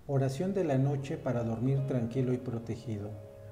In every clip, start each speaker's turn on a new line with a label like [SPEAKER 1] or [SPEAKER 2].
[SPEAKER 1] Oración de la noche para dormir tranquilo y protegido.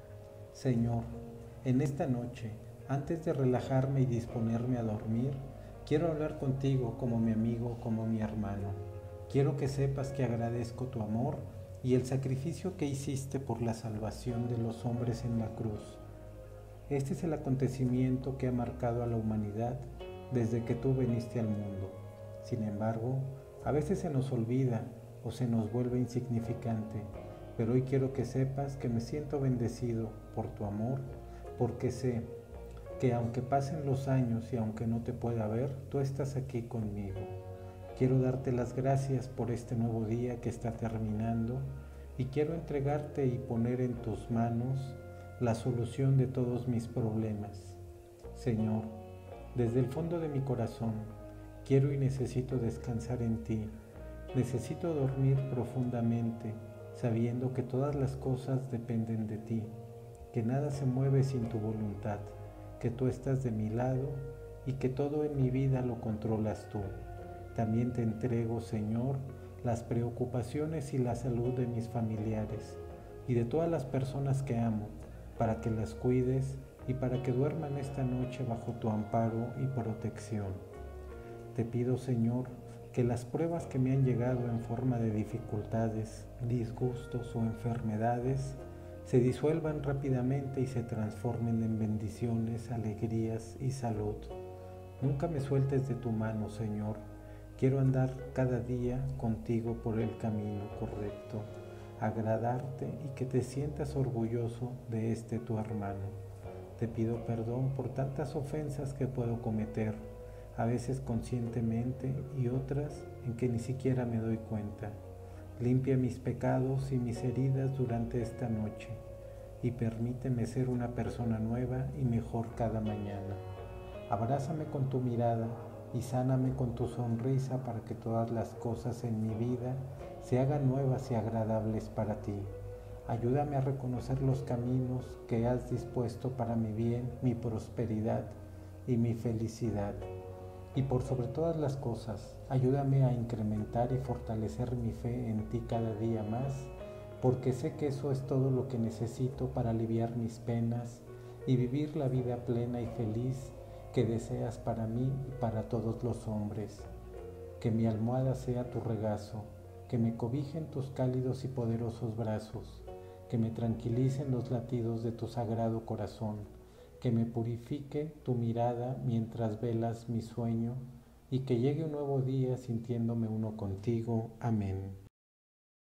[SPEAKER 1] Señor, en esta noche, antes de relajarme y disponerme a dormir, quiero hablar contigo como mi amigo, como mi hermano. Quiero que sepas que agradezco tu amor y el sacrificio que hiciste por la salvación de los hombres en la cruz. Este es el acontecimiento que ha marcado a la humanidad desde que tú viniste al mundo. Sin embargo, a veces se nos olvida o se nos vuelve insignificante, pero hoy quiero que sepas que me siento bendecido por tu amor, porque sé que aunque pasen los años y aunque no te pueda ver, tú estás aquí conmigo. Quiero darte las gracias por este nuevo día que está terminando y quiero entregarte y poner en tus manos la solución de todos mis problemas. Señor, desde el fondo de mi corazón, quiero y necesito descansar en ti. Necesito dormir profundamente, sabiendo que todas las cosas dependen de ti, que nada se mueve sin tu voluntad, que tú estás de mi lado y que todo en mi vida lo controlas tú. También te entrego, Señor, las preocupaciones y la salud de mis familiares y de todas las personas que amo, para que las cuides y para que duerman esta noche bajo tu amparo y protección. Te pido, Señor, que las pruebas que me han llegado en forma de dificultades, disgustos o enfermedades se disuelvan rápidamente y se transformen en bendiciones, alegrías y salud. Nunca me sueltes de tu mano, Señor. Quiero andar cada día contigo por el camino correcto, agradarte y que te sientas orgulloso de este tu hermano. Te pido perdón por tantas ofensas que puedo cometer, a veces conscientemente y otras en que ni siquiera me doy cuenta. Limpia mis pecados y mis heridas durante esta noche y permíteme ser una persona nueva y mejor cada mañana. Abrázame con tu mirada y sáname con tu sonrisa para que todas las cosas en mi vida se hagan nuevas y agradables para ti. Ayúdame a reconocer los caminos que has dispuesto para mi bien, mi prosperidad y mi felicidad. Y por sobre todas las cosas, ayúdame a incrementar y fortalecer mi fe en ti cada día más, porque sé que eso es todo lo que necesito para aliviar mis penas y vivir la vida plena y feliz que deseas para mí y para todos los hombres. Que mi almohada sea tu regazo, que me cobijen tus cálidos y poderosos brazos, que me tranquilicen los latidos de tu sagrado corazón, que me purifique tu mirada mientras velas mi sueño y que llegue un nuevo día sintiéndome uno contigo. Amén.